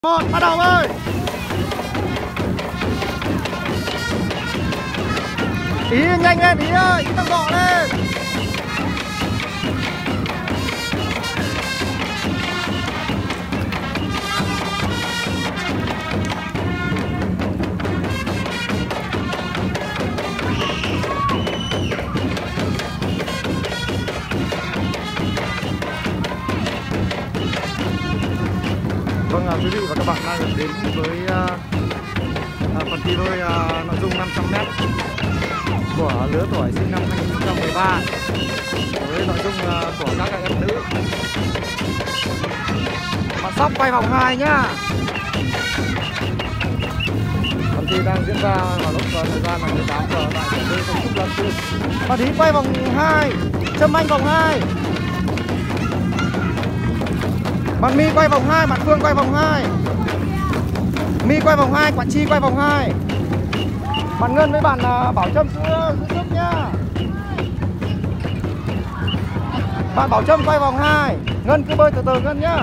Một, bắt đầu ơi. Ý nhanh lên, Ý ơi, Ý tốc độ lên. Vâng, quý vị và các bạn đang đến với phần thi đôi nội dung 500m của lứa tuổi sinh năm 2013 với nội dung của các em nữ. Bạn Sóc quay vòng 2 nhá. Phần thi đang diễn ra vào lúc thời gian là 18 giờ tại điểm thi công trúc Lâm Tư. Bạn Ý quay vòng 2, Trâm Anh vòng 2. Bạn My quay vòng 2, bạn Phương quay vòng 2. My quay vòng 2, bạn Chi quay vòng 2. Bạn Ngân với bạn Bảo Trâm giúp nhá. Bạn Bảo Trâm quay vòng 2. Ngân cứ bơi từ từ Ngân nhá.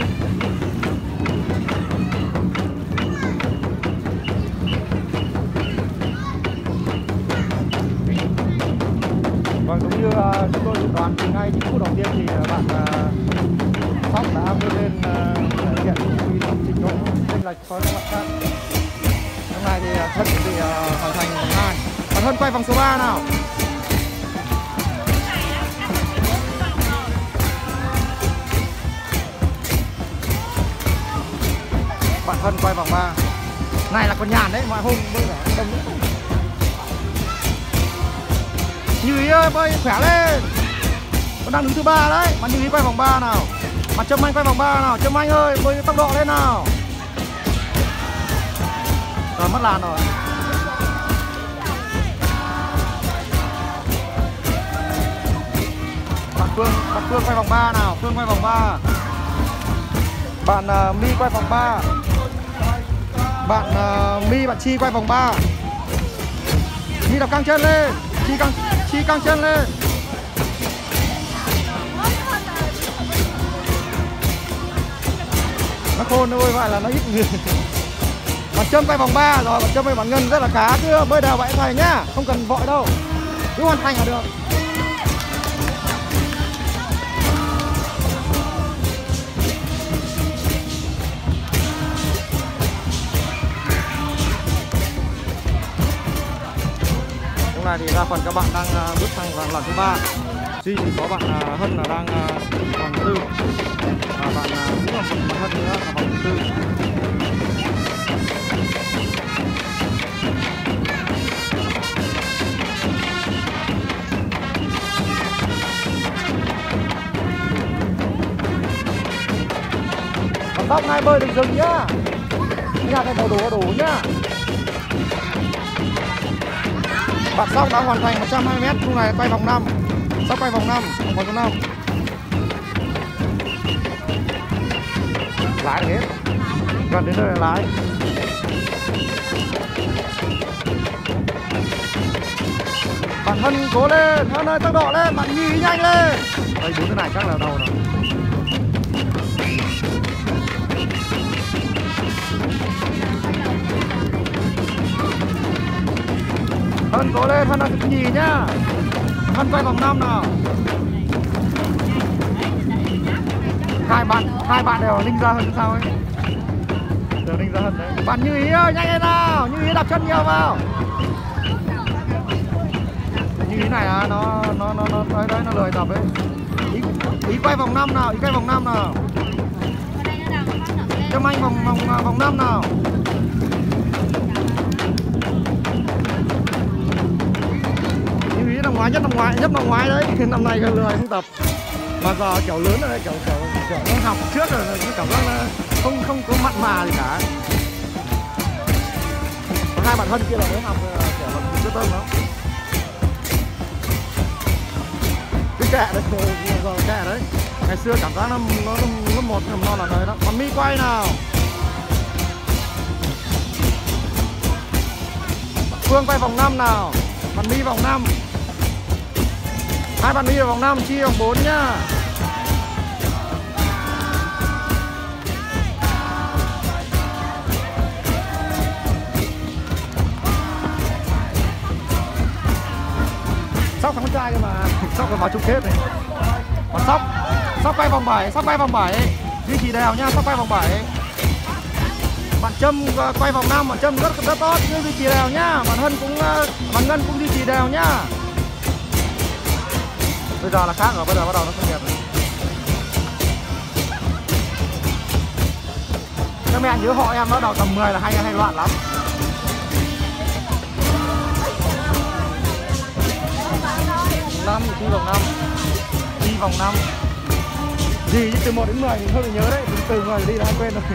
Vâng, đúng như chúng tôi dự đoán thì ngay những phút đầu tiên thì bạn Sóc đã vươn lên thể hiện trình độ chênh lệch so với các bạn khác. Hôm nay thì Hân bị hoàn thành vòng 2. Bạn Hân quay vòng số 3 nào. Bạn Hân quay vòng 3. Này là còn nhàn đấy, mọi hôm bơi vẻ đông nữa. Như Ý ơi, bơi khỏe lên. Bạn đang đứng thứ 3 đấy. Bạn Như Ý quay vòng 3 nào. Bạn Trâm Anh quay vòng 3 nào. Trâm Anh ơi, bơi tốc độ lên nào. Rồi, mất làn rồi. Bạn Phương quay vòng 3 nào. Phương quay vòng 3. Bạn My quay vòng 3. Bạn My, bạn Chi quay vòng 3. My đập căng chân lên. Chi căng chân lên. Nó khôn thôi, vậy là nó ít người. Bạn Trâm quay vòng 3 rồi, bạn Trâm với bạn Ngân rất là khá, cứ bơi đều vậy thầy nhá, không cần vội đâu, cứ hoàn thành là được. Lúc này thì đa phần các bạn đang bước sang lần thứ 3. Duy chỉ có bạn Hân là đang vòng 4. Và bạn cũng là một Hân nữa là vòng 4. Bạn Sóc này bơi đừng dừng nhá. Nhà này đầu đủ nhá. Bạn Sóc đã hoàn thành 120m, lúc này quay vòng 5. Sóc quay vòng 5, vòng số 5. Lái hết. Gần đến nơi là lái. Bạn Hân cố lên, Hân ơi tốc độ lên, bạn Nhi nhanh lên. Đây 4 cái này chắc là đầu rồi. Hân cố lên, Hân ơi Nhi nhá. Hân quay vòng 5 nào. Hai bạn đều ninh ra Hân sao ấy. Đều ninh ra Hân đấy. Bạn Như Ý ơi, nhanh lên nào. Như Ý đạp chân nhiều vào. Như Ý này nó lười tập ấy. Ý quay vòng 5 nào, Ý quay vòng 5 nào. Trâm Anh vòng 5 nào. Như Ý nhất năm ngoái đấy. Năm nay lười không tập. Mà giờ kiểu lớn rồi, kiểu nó học trước rồi, nó cảm giác là không có mặn mà gì cả. Và hai bạn Hân kia là mới học kiểu là quyết tâm lắm. Cái kẹ đấy, giờ kẹ đấy. Ngày xưa cảm giác nó một nó là đời đó. Còn My quay nào. Phương quay vòng 5 nào. Bạn My vòng 5. Hai bạn My vào vòng 5, Chi vòng 4 nhá. Sóc thắng trai cơ mà. Sóc còn vào chung kết này. Còn Sóc quay vòng 7, Sóc quay vòng 7. Duy trì đều nhá, Sóc quay vòng 7. Bạn Trâm quay vòng 5, bạn Trâm rất tốt, cứ duy trì đều nhá. Bạn Ngân cũng duy trì đều nhá. Bây giờ là khác rồi, bây giờ bắt đầu nó không đẹp rồi. Các mẹ nhớ họ em nó đầu tầm 10 là hay loạn lắm. Năm thi vòng 5. Thi vòng 5. Gì chứ từ 1 đến 10 thì hơi nhớ đấy, từ 10 đi là hay quên rồi.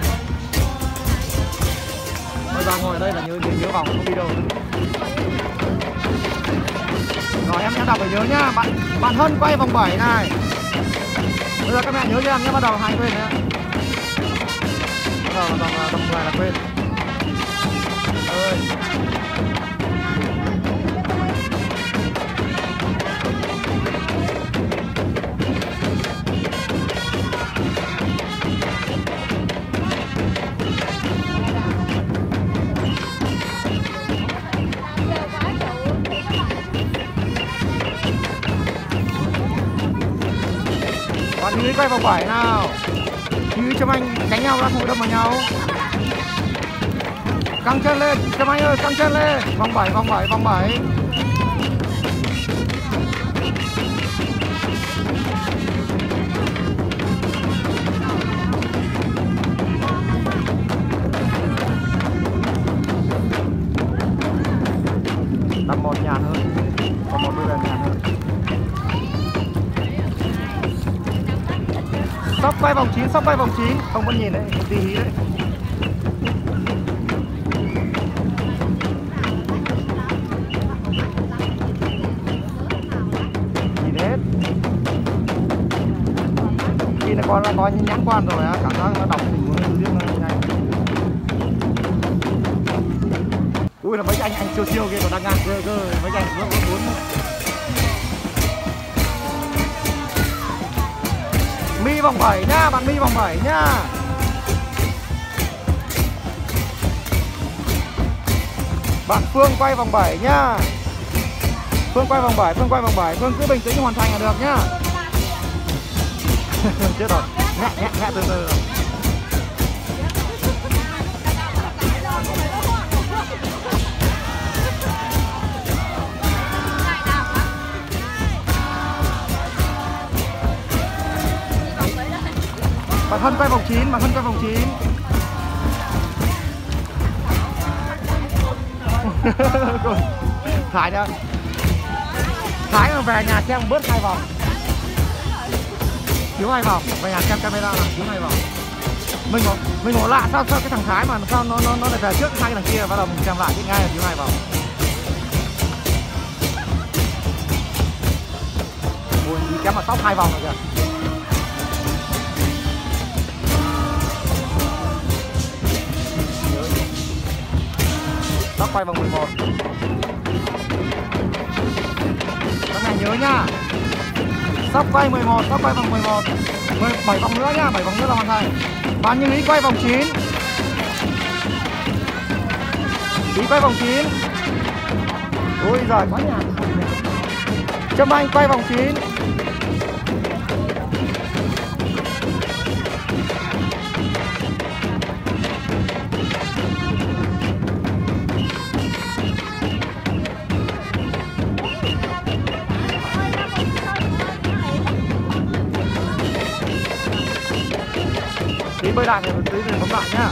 Bây giờ ngồi ở đây là nhớ vòng không đi đâu. Rồi em đọc phải nhớ nhá. Bạn Hân quay vòng 7 này. Bây giờ các mẹ nhớ cho em nhé, bắt đầu hay quên nữa. Bắt đầu là vòng 10 là quên. Ơi. Bạn Huy quay vòng 7 nào. Huy Trâm Anh đánh nhau ra không đâm vào nhau. Căng chân lên, Trâm Anh ơi, căng chân lên. Vòng 7. Tầm 1 nhàn hơn. Còn 1 đôi đèn nhàn hơn. Sóc quay vòng 9, không có nhìn đấy, một tí hí đấy. Nhìn hết. Khi là có nhãn quan rồi á, cảm giác nó đọc đủ riêng nó nhanh. Ui là mấy anh siêu kia còn đang ngang cơ, mấy anh nó cuốn. Mi vòng 7 nhá, bạn Mi vòng 7 nhá. Bạn Phương quay vòng 7 nhá. Phương quay vòng 7, Phương cứ bình tĩnh hoàn thành là được nhá. Chết rồi, nhẹ từ từ. Bạn Hân quay vòng 9, Thái nữa. Thái mà về nhà xem bớt 2 vòng. Thiếu 2 vòng, về nhà xem camera là thiếu 2 vòng. Mình ngộ lạ sao cái thằng Thái mà sao nó lại về trước 2 cái thằng kia, bắt đầu mình xem lại biết ngay là thiếu 2 vòng. Ui, đi kém mà tóc 2 vòng rồi kìa. Sóc quay vòng 11. Các mẹ nhớ nhá. Sóc quay 11, sóc quay vòng 11. 7 vòng nữa nhá, 7 vòng nữa là hoàn thành. Bạn Như Ý quay vòng 9. Ý quay vòng 9. Ôi giời quá nhàn. Trâm Anh quay vòng 9. Tí bơi đạn này, tí thì bấm đạn nhá.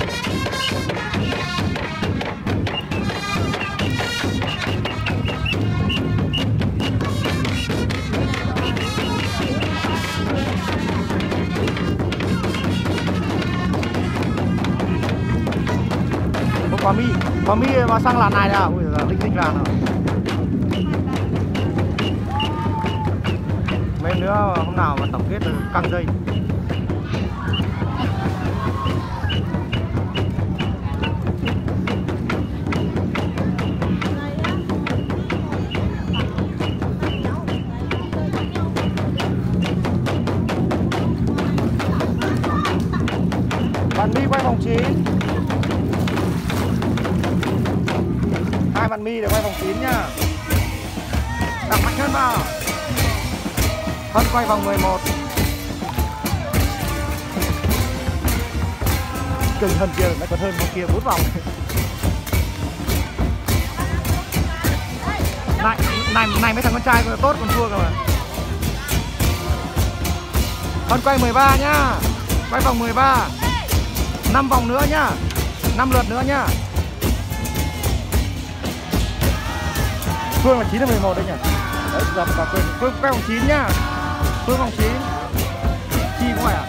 Có Mi vào sang làn này nào. Ui giời, linh làn rồi. Mấy nữa hôm nào mà tổng kết được căng dây. Bạn Mi quay vòng 9. Hai bạn Mi để quay vòng 9 nhá. Đặt mạnh hơn vào. Hân quay vòng 11. Cưng hơn kia lại còn hơn vòng kia 4 vòng. Này mấy thằng con trai còn tốt còn thua cơ mà. Hân quay 13 nhá. Quay vòng 13. 5 vòng nữa nhá. 5 lượt nữa nhá. Phương là 9 hay 11 đấy nhỉ? Đấy, gặp cả Phương quay vòng 9 nhá. Phương vòng 9. Chi cũng vậy à?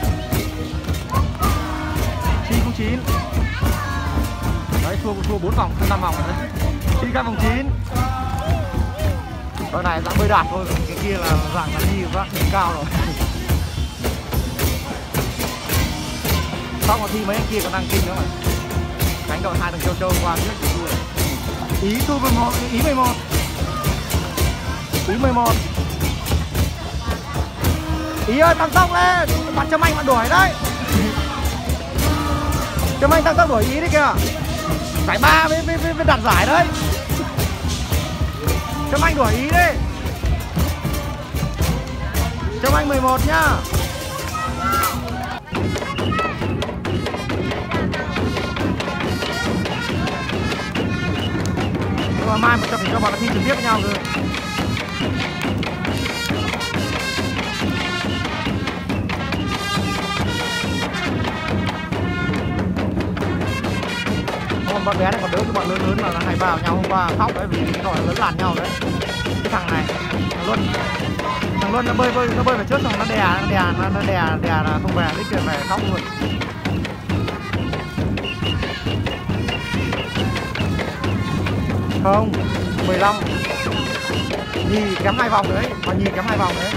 Chi cũng 9. Đấy, thua 4 vòng, 5 vòng đấy. Chi quay vòng 9. Cái này dạng bơi đạp thôi, cái kia là dạng là đi vác đỉnh cao rồi. Xong mà thi mấy anh kia còn đang kinh nữa mà. Đánh đội 2 thằng châu châu qua trước thì thua. Ý thua 11, ý 11. Ý 11. Ý ơi tăng tốc lên, bạn Trâm Anh bạn đuổi đấy. Trâm Anh tăng tốc đuổi Ý đấy kìa. Giải 3 với đạt giải đấy. Trâm Anh đuổi Ý đi. Trâm Anh 11 nhá. Nhưng mà mai một tập phải cho bọn nó thi trực tiếp với nhau rồi. Con bé này còn đỡ cái bọn lớn là hay vào nhau hôm qua khóc đấy vì cái đội lớn làn nhau đấy. Cái thằng này thằng Luân nó bơi về trước xong nó đè là không về đích kia về khóc luôn. Không 15 Nhi kém 2 vòng đấy, mà Nhi kém 2 vòng đấy.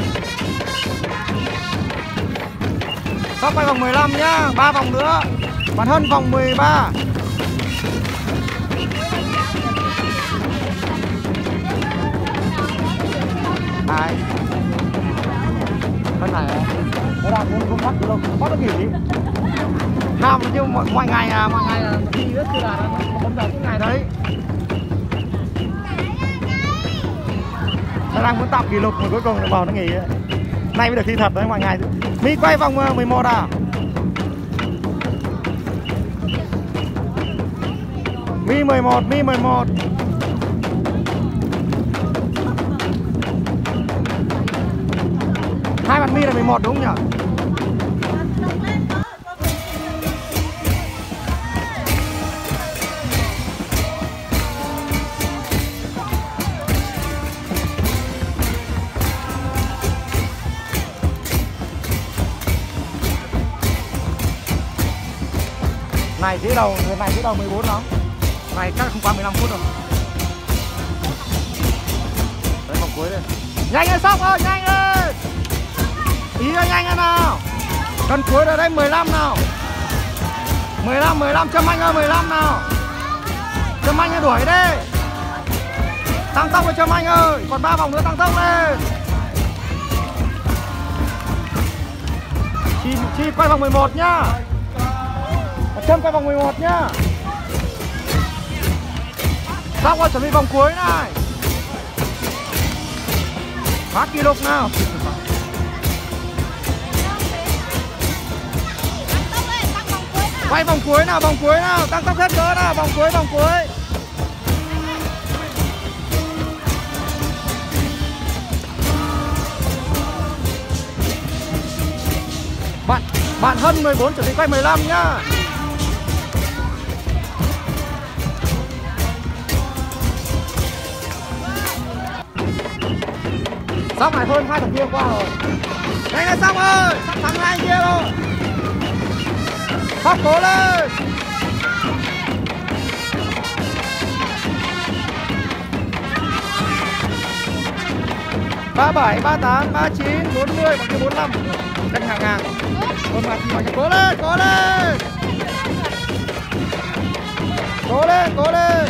Sắp quay vòng 15 nhá, 3 vòng nữa. Bạn Hân vòng 13. Ai? Hân này nó đang muốn bắt được đâu, bắt nó nghỉ. Ham chứ mọi ngày là thi rất là bấm giờ cái ngày đấy. Nó đang muốn tạo kỷ lục mà cuối cùng bảo nó nghỉ. Nay mới được thi thật đấy mọi ngày. Mi quay vòng 11 à? Mi 11. Hai bạn Mi là 11 đúng không nhỉ? Này dễ đầu 14 lắm. Này chắc không qua 15 phút rồi. Đấy vòng cuối đây. Nhanh lên Sóc ơi, nhanh lên. Ý ơi nhanh lên nào. Cần cuối rồi đây 15 nào. 15 Trâm Anh ơi 15 nào. Trâm Anh ơi đuổi đi. Tăng tốc với Trâm Anh ơi, còn 3 vòng nữa tăng tốc lên. Chi quay vòng 11 nhá. Trâm quay vòng 11 nhá. Sóc ơi chuẩn bị vòng cuối này. Phá kỷ lục nào. Quay vòng cuối nào, tăng tốc hết cỡ nào, vòng cuối. Bạn Hân 14 chuẩn bị quay 15 nhá. Sóc này hơn 2 thằng kia qua rồi. Nhanh lên Sóc ơi, sắp thắng 2 kia rồi. Sóc cố lên. ...37, 38, 39, 40, bằng kia 45. Cân hàng. Còn mà thì cố lên. Cố lên.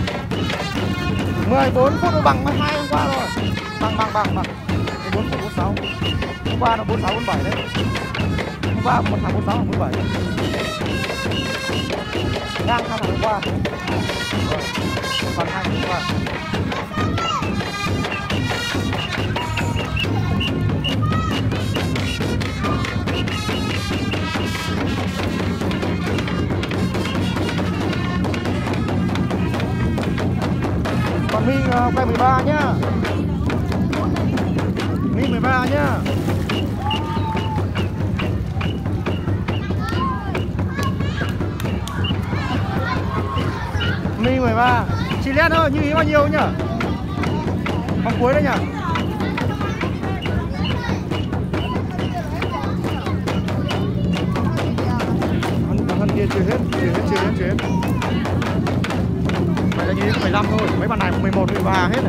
14 phút bằng 2 hôm qua rồi. Bằng 14 phút 46. Hôm qua nó 46 47 đấy. Hôm qua một thằng 46 47. Ngang 2 thằng hôm qua. Rồi. Còn 2 hôm qua. Mi quay 13 nhá. Mi 13 nhá. Mi 13. Chị Len ơi, như ý bao nhiêu nhỉ? Vòng cuối đây nhỉ? Hân kia chưa hết. Mày là như 15 thôi, mấy bạn này 11, 13 hết này.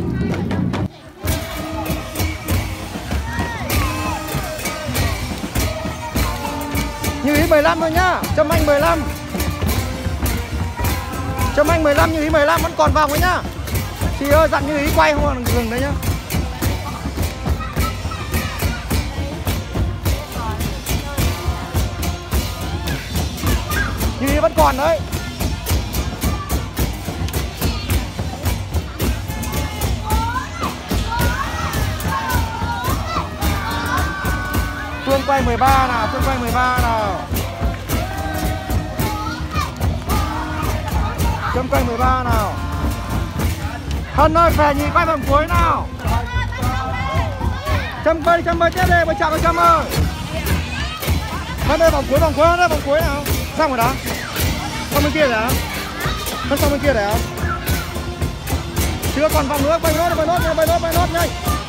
Như ý 15 thôi nhá, Trâm Anh 15. Trâm Anh 15, Như ý 15 vẫn còn vòng ấy nhá. Chị ơi dặn Như ý quay không là dừng đấy nhá. Như ý vẫn còn đấy. Phương quay 13 nào, Phương quay 13 nào. Trâm quay 13 nào. Hân ơi về nhì quay vòng cuối nào. Trâm ơi tiếp đi, mới chào với Trâm ơi. Hân ơi vòng cuối nào. Xong rồi đó. Xong bên kia rồi hả? Hân xong bên kia rồi hả? Chưa còn vòng nữa, bay nốt nhanh.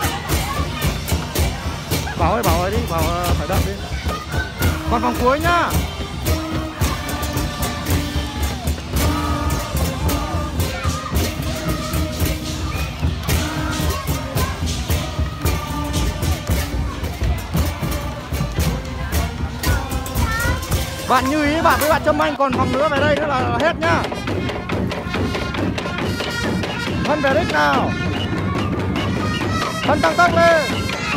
Bảo ơi đi, Bảo phải đợi đi. Còn vòng cuối nhá. Bạn Như ý bạn với bạn Trâm Anh còn vòng nữa về đây nữa là hết nhá. Hân về đích nào. Hân tăng tốc lên.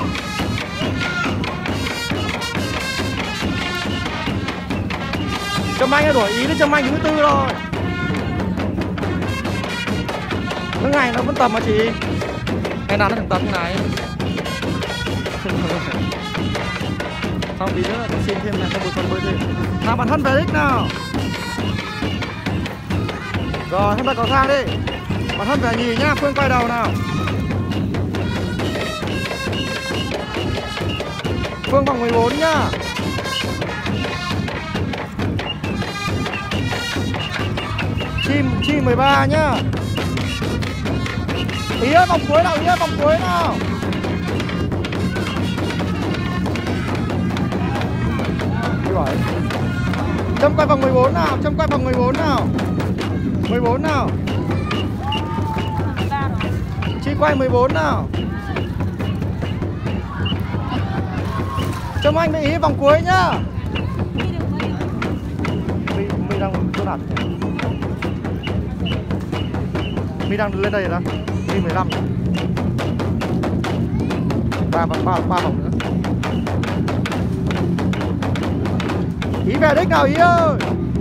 Trâm Anh đổi ý đến Trâm Anh thứ 4 rồi. Cái ngày nó vẫn tầm mà chị. Ngày nào nó thằng tầm như này. Xong tí nữa xin thêm là cho một con bơi thêm. Nào bạn Hân về đích nào. Rồi Hân đặt cầu thang đi. Bạn Hân về nhì nhá, Phương quay đầu nào. Phương vòng 14 nhá. Chi 13 nhá. Ý ơi vòng cuối nào, Trâm quay vòng 14 nào, 14 nào. Chi quay 14 nào. Trâm Anh với ý vòng cuối nhá. Mi đang chỗ nào? Mi đang lên đây rồi đó. Mi 15. 3 vòng nữa. Ý về đích nào Ý ơi.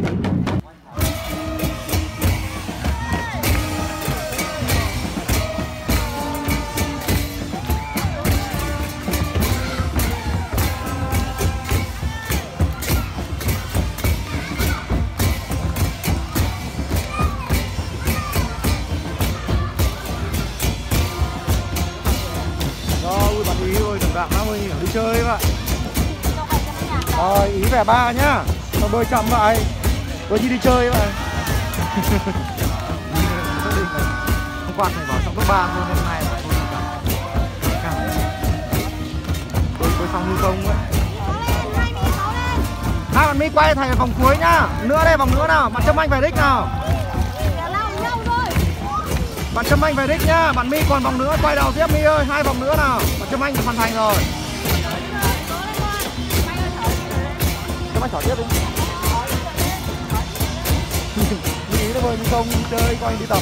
Ôi bạn Ý ơi, đừng bạn 50 000 đi chơi bạn. Rồi Ý về 3 nhá. Xong đôi chậm vậy. Đôi như đi chơi vậy. Hôm qua thầy bảo trong cấp 3 thôi, hôm nay là tôi xong lưu công ấy. Hai bạn Mi quay thành vòng cuối nhá. Nữa đây, vòng nữa nào. Bạn Trâm Anh về đích nào. Bạn Trâm Anh về đích nhá. Bạn Mi còn vòng nữa, quay đầu tiếp Mi ơi. 2 vòng nữa nào. Bạn Trâm Anh hoàn thành rồi. Trâm Anh xỏ tiếp đi. Nghĩ nó bơi không chơi, coi đi tập.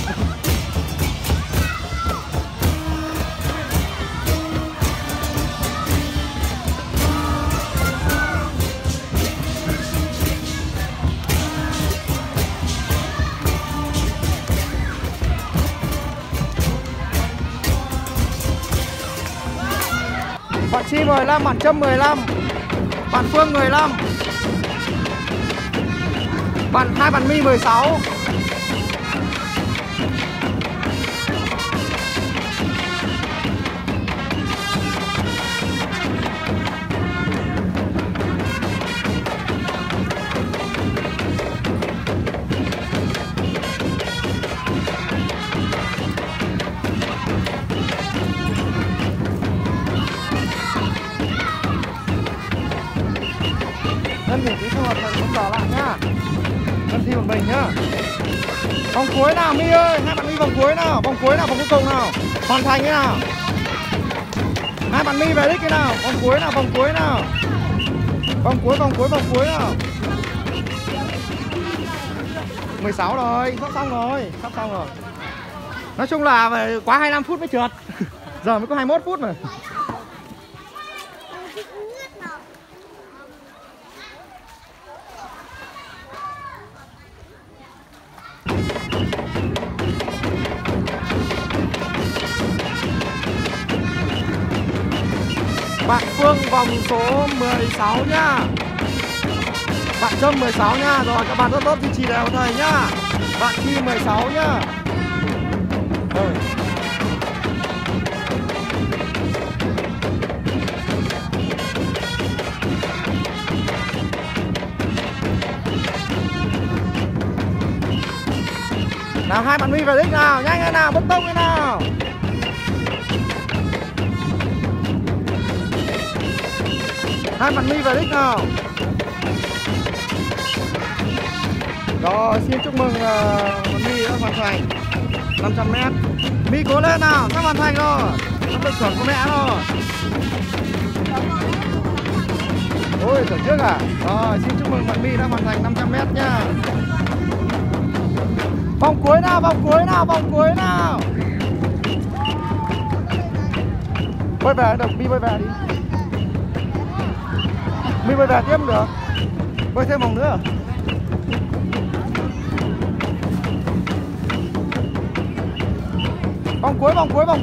Bạn Chi 15, bạn Trâm 15, bạn Phương 15, hai bạn Mi 16. Vòng cuối nào My ơi, hai bạn My vòng cuối nào, vòng cuối nào, vòng cuối cùng nào, hoàn thành cái nào. Hai bạn My về đích cái nào, vòng cuối nào, vòng cuối nào. Vòng cuối nào. 16 rồi, sắp xong rồi. Nói chung là phải quá 25 phút mới trượt. Giờ mới có 21 phút mà. Bạn Phương vòng số 16 nhá. Bạn Trâm 16 nhá. Rồi các bạn rất tốt duy trì đều thầy nhá. Bạn Chi 16 nhá. Rồi. Nào hai bạn My về đích nào, nhanh lên nào, bứt tông lên nào. Hai bạn My về đích nào. Rồi, xin chúc mừng bạn My đã hoàn thành 500m. My cố lên nào, sắp hoàn thành rồi. Sắp được thưởng của mẹ rồi. Ôi, thưởng trước à? Rồi, xin chúc mừng bạn My đã hoàn thành 500m nha. Vòng cuối nào. Bơi về được, My bơi về đi. My bơi về tiếp cũng được. Bơi thêm vòng nữa. Vòng cuối.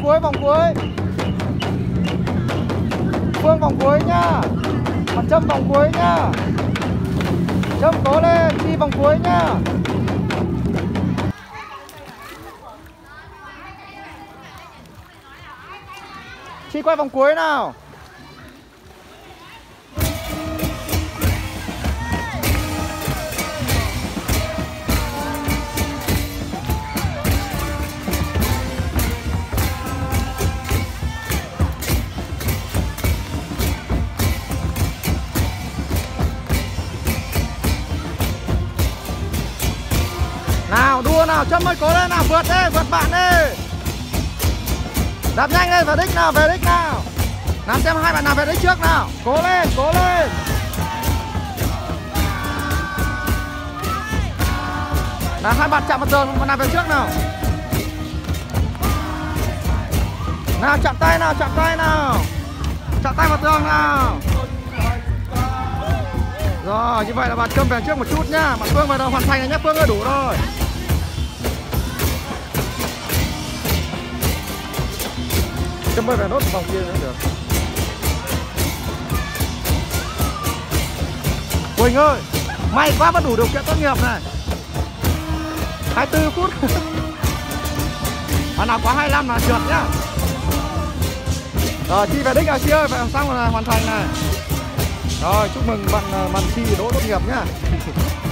Phương vòng cuối nhá. Bạn Trâm vòng cuối nhá. Trâm cố lên, đi vòng cuối nhá. Chi quay vòng cuối nào. Nào đua nào, Trâm ơi cố lên nào, vượt bạn đi. Đạp nhanh lên, về đích nào. Làm xem hai bạn nào về đích trước nào. Cố lên. Nào hai bạn chạm vào tường, bạn nào về trước nào. Nào chạm tay nào. Chạm tay vào tường nào. Rồi, như vậy là bạn Trâm về trước một chút nhá. Bạn Phương về đầu hoàn thành rồi nhá, Phương ơi, đủ rồi. Trâm ơi về nốt vòng kia nữa được. Quỳnh ơi, may quá vẫn đủ điều kiện tốt nghiệp này. 24 phút. Bạn nào quá 25 là trượt nhá. Rồi, Chi về đích rồi Chi ơi, vậy xong rồi này, hoàn thành này. Rồi, chúc mừng bạn Chi đỗ tốt nghiệp nhá.